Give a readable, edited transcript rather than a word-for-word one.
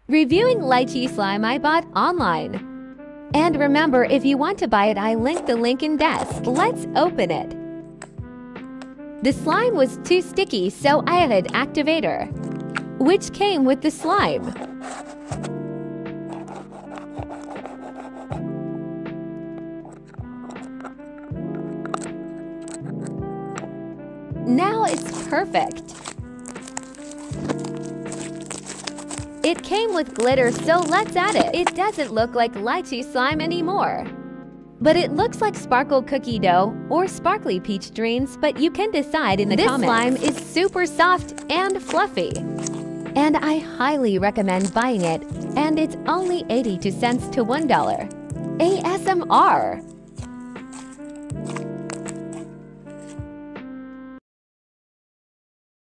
Reviewing lychee slime I bought online. And remember, if you want to buy it, I linked the link in desk. Let's open it. The slime was too sticky, so I added activator, which came with the slime. Now it's perfect. It came with glitter, so let's add it. It doesn't look like lychee slime anymore, but it looks like sparkle cookie dough or sparkly peach dreams, but you can decide in the comments. This slime is super soft and fluffy, and I highly recommend buying it, and it's only 82 cents to $1. ASMR.